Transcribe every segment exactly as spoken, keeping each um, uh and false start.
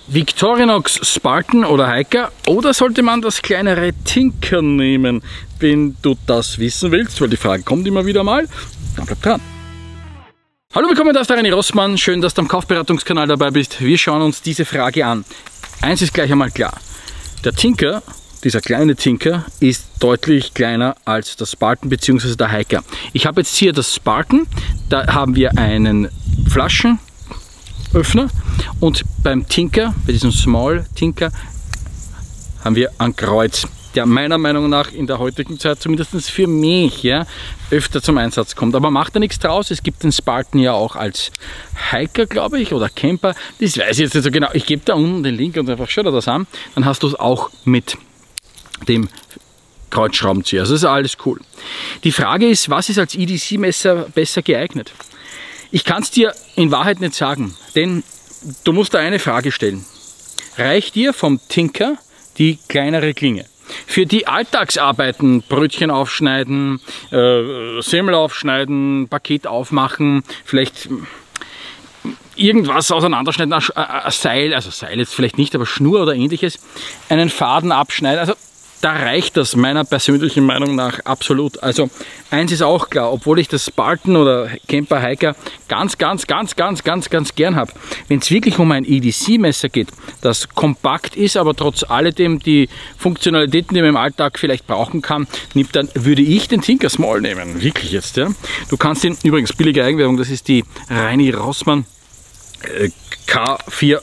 Victorinox Spartan oder Hiker, oder sollte man das kleinere Tinker nehmen? Wenn du das wissen willst, weil die Frage kommt immer wieder mal, dann bleib dran. Hallo, willkommen, da ist der René Rossmann. Schön, dass du am Kaufberatungskanal dabei bist. Wir schauen uns diese Frage an. Eins ist gleich einmal klar. Der Tinker, dieser kleine Tinker, ist deutlich kleiner als der Spartan bzw. der Hiker. Ich habe jetzt hier das Spartan. Da haben wir einen Flaschenöffner. Und beim Tinker, bei diesem Small Tinker, haben wir ein Kreuz, der meiner Meinung nach in der heutigen Zeit, zumindest für mich, ja, öfter zum Einsatz kommt. Aber macht da nichts draus. Es gibt den Spartan ja auch als Hiker, glaube ich, oder Camper. Das weiß ich jetzt nicht so genau. Ich gebe da unten den Link und einfach schau dir das an. Dann hast du es auch mit dem Kreuzschraubenzieher. Also das ist alles cool. Die Frage ist, was ist als E D C-Messer besser geeignet? Ich kann es dir in Wahrheit nicht sagen, denn du musst da eine Frage stellen. Reicht dir vom Tinker die kleinere Klinge? Für die Alltagsarbeiten, Brötchen aufschneiden, äh, Semmel aufschneiden, Paket aufmachen, vielleicht irgendwas auseinanderschneiden, ein, ein Seil, also Seil jetzt vielleicht nicht, aber Schnur oder ähnliches, einen Faden abschneiden, also da reicht das meiner persönlichen Meinung nach absolut. Also eins ist auch klar, obwohl ich das Spartan oder Camper Hiker ganz, ganz, ganz, ganz, ganz, ganz gern habe. Wenn es wirklich um ein E D C-Messer geht, das kompakt ist, aber trotz alledem die Funktionalitäten, die man im Alltag vielleicht brauchen kann, nimmt, dann würde ich den Tinker Small nehmen. Wirklich jetzt, ja. Du kannst den, übrigens billige Eigenwerbung, das ist die René Rossmann äh, K vier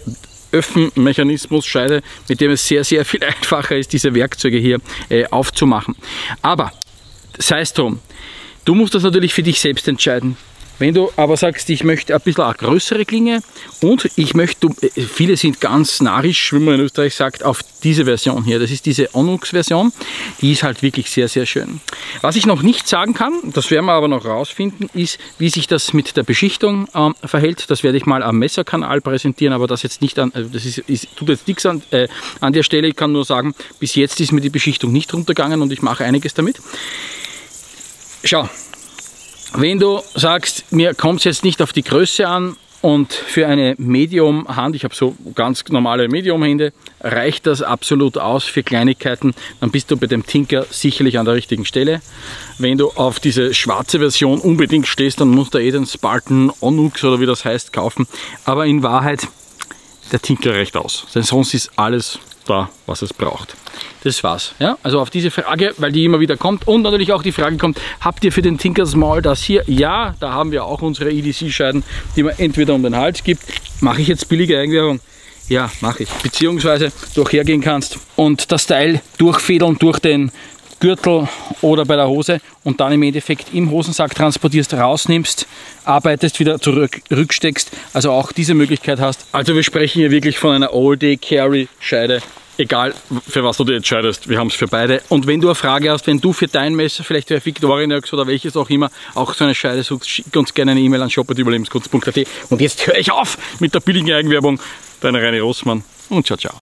Öffnmechanismus-Scheide, mit dem es sehr, sehr viel einfacher ist, diese Werkzeuge hier äh, aufzumachen. Aber sei es drum, du musst das natürlich für dich selbst entscheiden. Wenn du aber sagst, ich möchte ein bisschen eine größere Klinge und ich möchte, viele sind ganz narrisch, wie man in Österreich sagt, auf diese Version hier. Das ist diese Onyx-Version, die ist halt wirklich sehr, sehr schön. Was ich noch nicht sagen kann, das werden wir aber noch rausfinden, ist, wie sich das mit der Beschichtung ähm, verhält. Das werde ich mal am Messerkanal präsentieren, aber das jetzt nicht an, also das ist, ist, tut jetzt nichts an, äh, an der Stelle. Ich kann nur sagen, bis jetzt ist mir die Beschichtung nicht runtergegangen und ich mache einiges damit. Schau. Wenn du sagst, mir kommt es jetzt nicht auf die Größe an und für eine Medium-Hand, ich habe so ganz normale Medium-Hände, reicht das absolut aus für Kleinigkeiten, dann bist du bei dem Tinker sicherlich an der richtigen Stelle. Wenn du auf diese schwarze Version unbedingt stehst, dann musst du eh den Spartan Onyx oder wie das heißt kaufen. Aber in Wahrheit, der Tinker reicht aus, denn sonst ist alles da, was es braucht. Das war's. Ja? Also auf diese Frage, weil die immer wieder kommt und natürlich auch die Frage kommt, habt ihr für den Tinker Small das hier? Ja, da haben wir auch unsere E D C-Scheiden, die man entweder um den Hals gibt. Mache ich jetzt billige Eigenwerbung? Ja, mache ich. Beziehungsweise du auch hergehen kannst und das Teil durchfädeln durch den Gürtel oder bei der Hose und dann im Endeffekt im Hosensack transportierst, rausnimmst, arbeitest, wieder zurücksteckst, also auch diese Möglichkeit hast. Also wir sprechen hier wirklich von einer All-Day-Carry-Scheide, egal für was du dir entscheidest, wir haben es für beide. Und wenn du eine Frage hast, wenn du für dein Messer, vielleicht für Victorinox oder welches auch immer, auch so eine Scheide suchst, schick uns gerne eine E-Mail an shop at überlebenskunst punkt at. Und jetzt höre ich auf mit der billigen Eigenwerbung. Dein René Rossmann und ciao, ciao.